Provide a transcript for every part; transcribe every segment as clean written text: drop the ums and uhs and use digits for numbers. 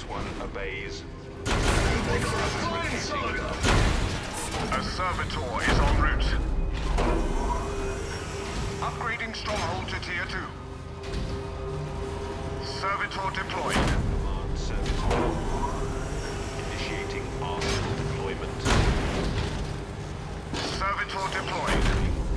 one obeys. A servitor is en route. Upgrading stronghold to tier 2. Servitor deployed. Command servitor. Initiating arsenal deployment. Servitor deployed.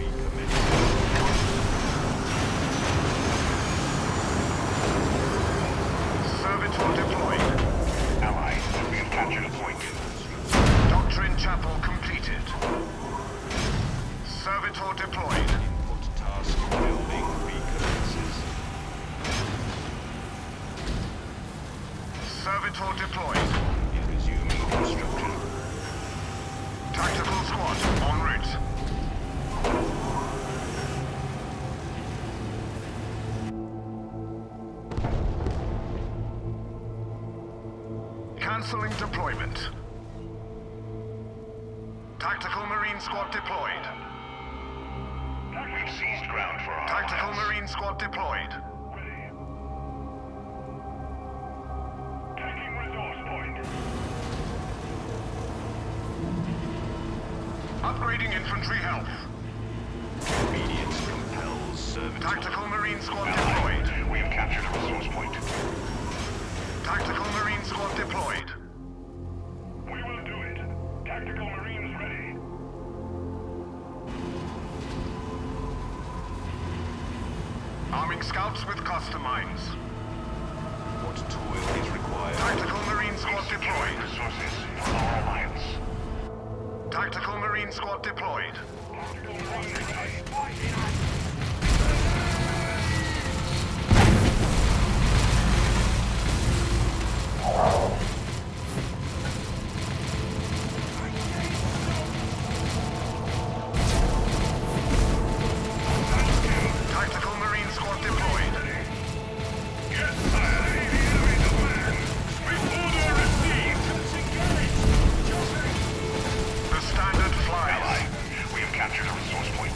Servitor deployed. Allies, we have captured a point. Doctrine chapel completed. Servitor deployed. Input task building recommences. Servitor deployed. Resuming construction. Tactical squad en route. Cancelling deployment. Tactical Marine Squad deployed. We've seized ground for our Tactical allies. Marine Squad deployed. Taking resource point. Upgrading infantry health. Obedience compels servitor. Tactical Marine Squad Allies, deployed. we have captured a resource point. Tactical Marine Squad deployed. We will do it. Tactical Marines ready. Arming scouts with cluster mines. What toil is required? Tactical Marine Squad Securing deployed. resources for our alliance. Tactical Marine Squad deployed. Tactical Marines ready. Tactical Marine Squad deployed. Yes, sire. The enemy's man. Order received. The standard flies. Ally, we have captured a resource point.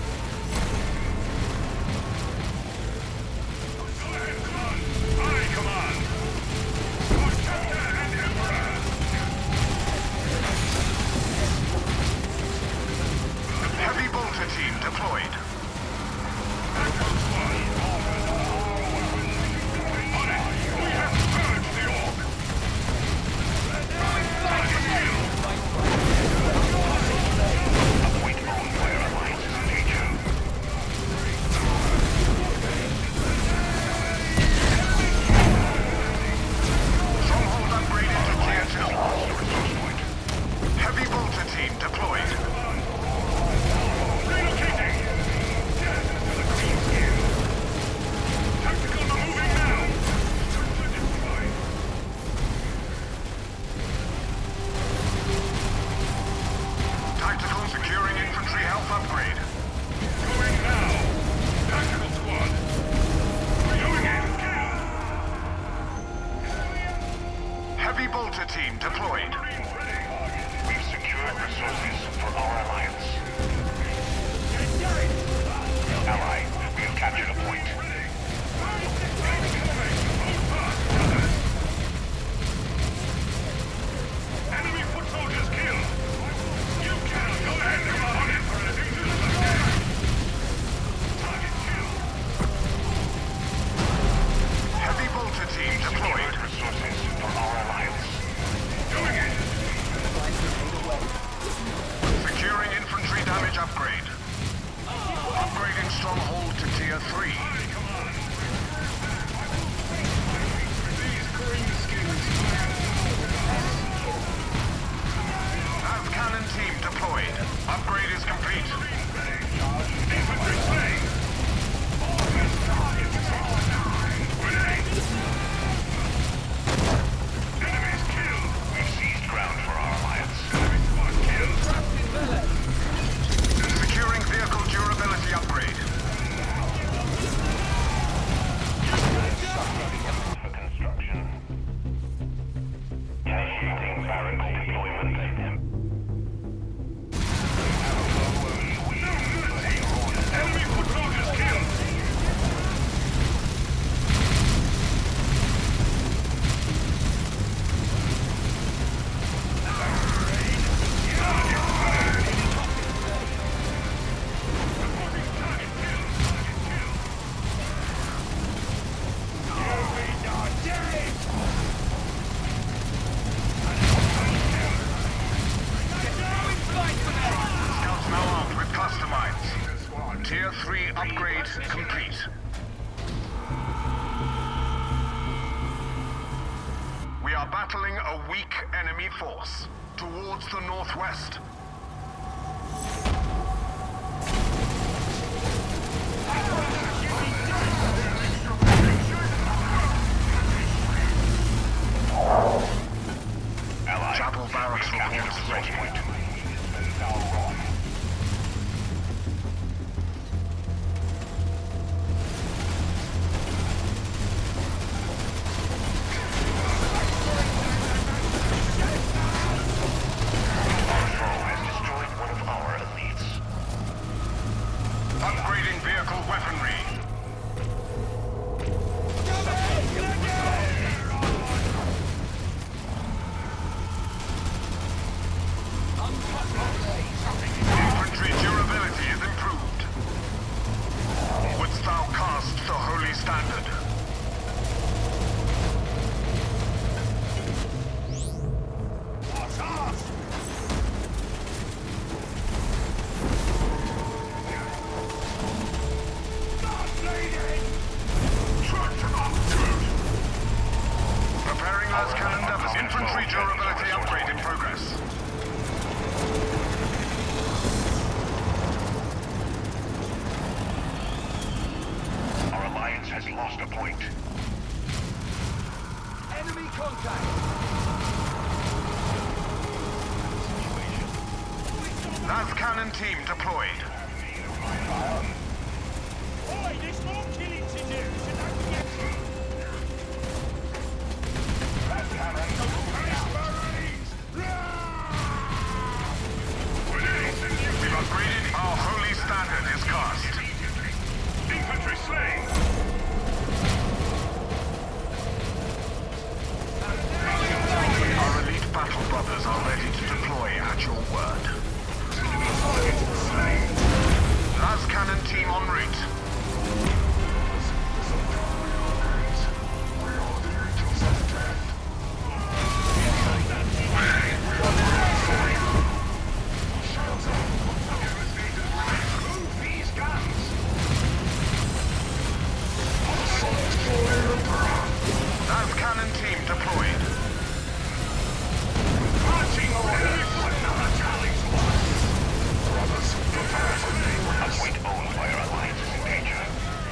Go ahead, command. I command. Lord Captain and Emperor. Heavy bolter team deployed. Tactical squad. On it. We have purged the Ork. Target killed. A point owned by our alliance is in danger. Stronghold upgraded to tier 2. Lost a resource point. Heavy bolter team deployed. Relocating. Death to the green skin. Tactical moving now. Deployed. Tactical securing infantry health upgrade. Going now. Tactical squad. Going in. Heavy bolter team deployed. Marines ready. We've secured resources for our alliance. Ally, we have captured a point. Enemy foot soldiers killed. You cannot go ahead, command. Target killed. Heavy bolter team deployed. Secured resources for our alliance. Doing it. Securing infantry damage upgrade. Upgrading stronghold to tier 3. I command. battling a weak enemy force. Towards the northwest. Chapel Barracks reports ready. Upgrading vehicle weaponry. Infantry durability is improved. Wouldst thou cast the holy standard? Preparing last cannon deficit. Infantry durability upgrade in progress. Our alliance has lost a point. Enemy contact! Last cannon team deployed. Oi, there's more killing to do, so don't get We've upgraded. Our holy standard is cast. infantry slain! Our elite battle brothers are ready to deploy at your word. Last cannon team en route. Last cannon team deployed. A point owned by our alliance is in danger.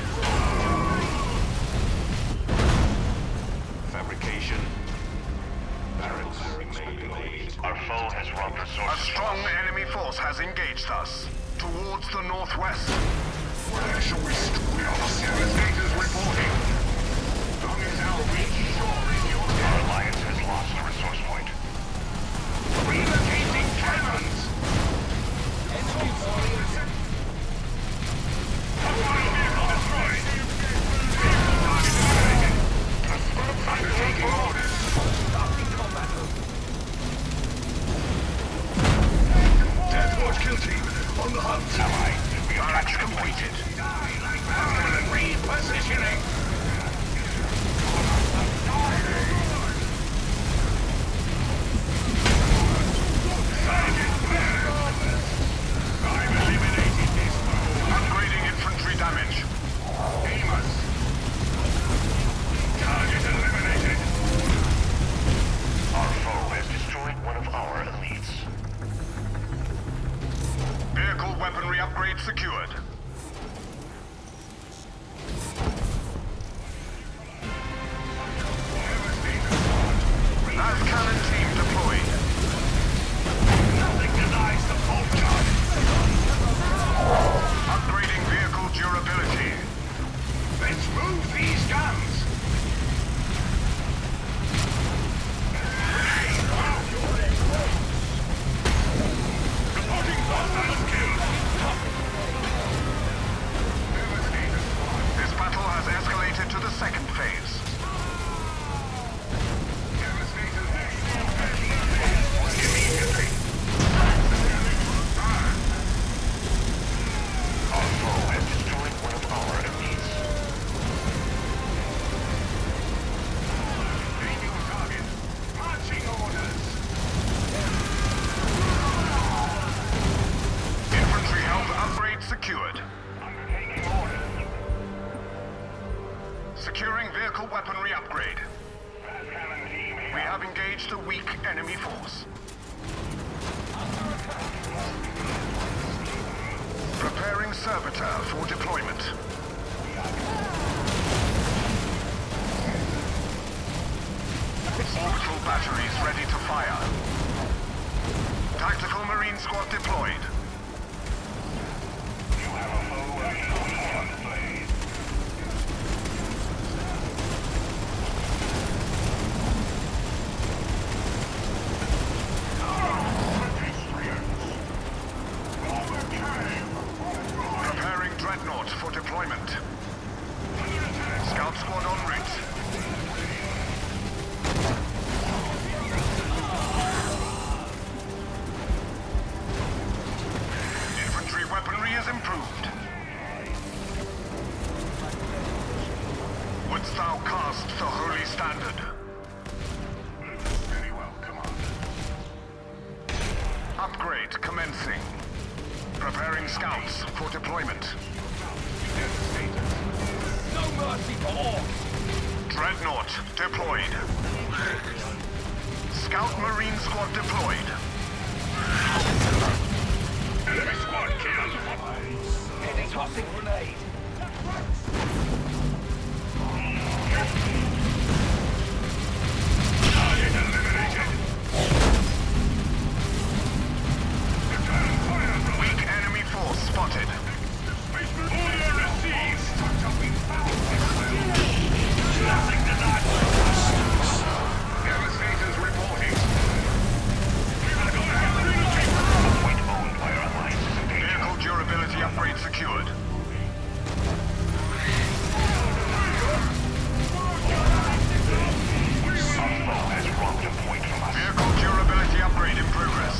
Fabrication. Barrels remain made. Our foe has robbed A resources. strong enemy force has engaged us. Towards the northwest. Where shall we Navigators reporting. Long as our reach shore is your Our alliance has lost a resource point. Relocating cannons! Enemy warriors! Vehicle destroyed! Target eliminated! Undertaking orders! Starting combat move! Death Watch kill team on the hunt! Allied, we are Barracks captured a point. completed. Die like that! Repositioning! Orbital batteries ready to fire. Tactical Marine Squad deployed. You have a foe on blade. Preparing Dreadnought for deployment. Scout Squad en route. Infantry weaponry is improved. Wouldst thou cast the holy standard? Very well, come on. Upgrade commencing. Preparing scouts for deployment. No mercy for Orks! Dreadnought deployed. Scout Marine Squad deployed. Enemy squad killed. Heading tossing grenade! Target eliminated. Return fire from Weak enemy force spotted. order received. Nothing denied. Devastators reporting. Point owned by our alliance is in danger. Vehicle durability upgrade secured. Our foe has robbed a point from us. Vehicle durability upgrade in progress.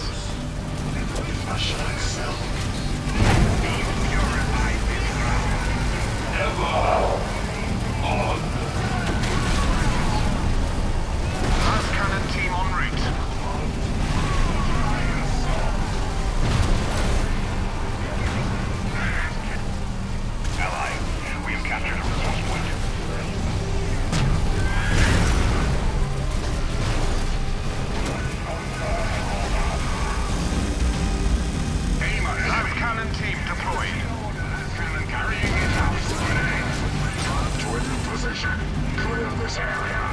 Purify this ground. Last cannon team en route. Ally, we have captured a resource point. Last cannon team deployed. Cannon carrying it out. To a new position. Clear this area.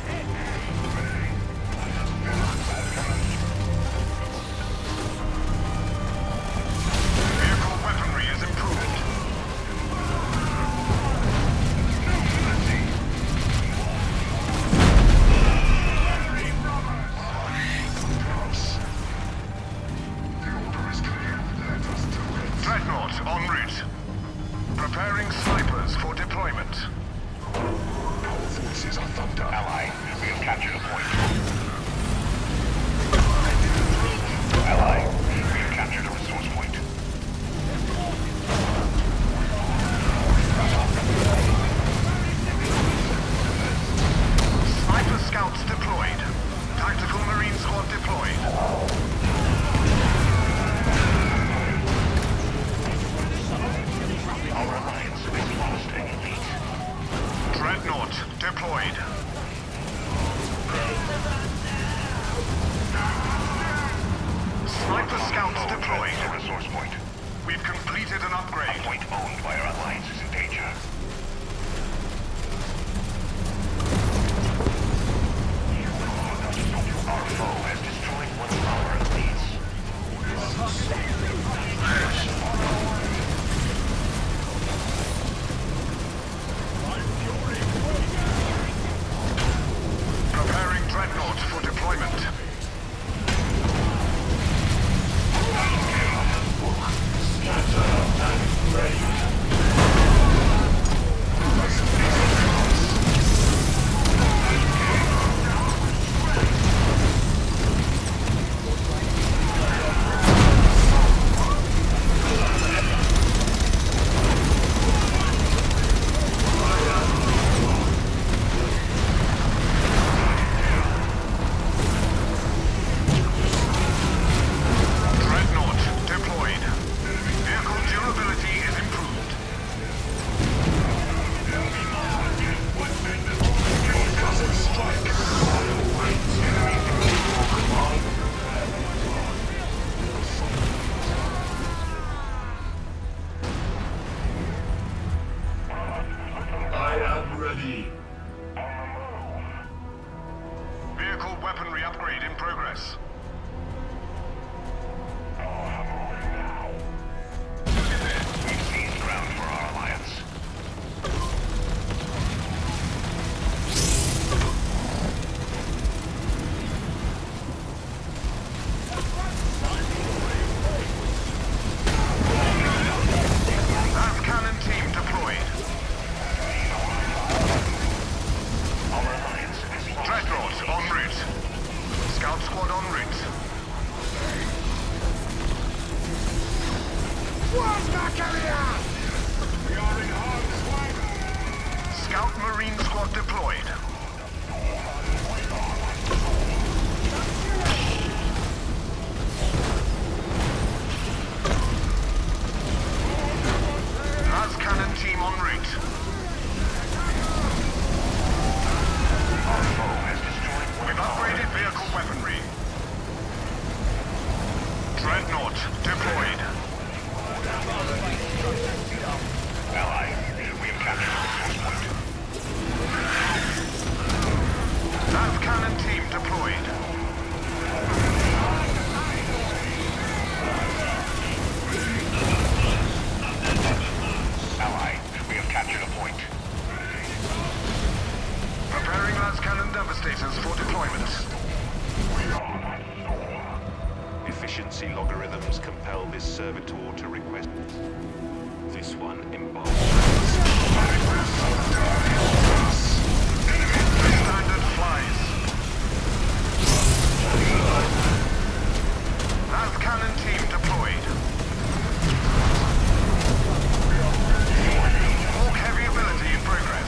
Vehicle weaponry is improved. The order is clear. Let us do it. Dreadnought en route. Preparing snipers for deployment. Our forces are thumbed up. Ally, we have captured a point. Ally, we have captured a resource point. Sniper scouts deployed. Tactical Marine Squad deployed. Our alliance has lost an elite. Dreadnought deployed. Sniper scouts deployed. A resource point. We've completed an A upgrade. point owned by our alliance is in danger. Our foe has destroyed one of our elites. Preparing Dreadnought for deployment. Dreadnought deployed. Vehicle weaponry upgrade in progress. We've seized ground for our alliance. Last cannon team deployed. Our alliance is lost. Dreadnought en route. Scout squad en route. We are in harm's way. Scout Marine squad deployed. Last cannon team en route. Our foe has destroyed one We've of our upgraded vehicle weaponry. Dreadnought deployed. ally. We have captured the source point. Last cannon team deployed. Ally, we have captured a point. Preparing last cannon devastators for deployment. Efficiency logarithms compel this servitor to request this one embarked. Standard flies. Last cannon team deployed. Hawk heavy ability in progress.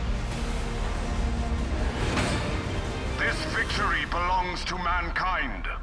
Victory belongs to mankind.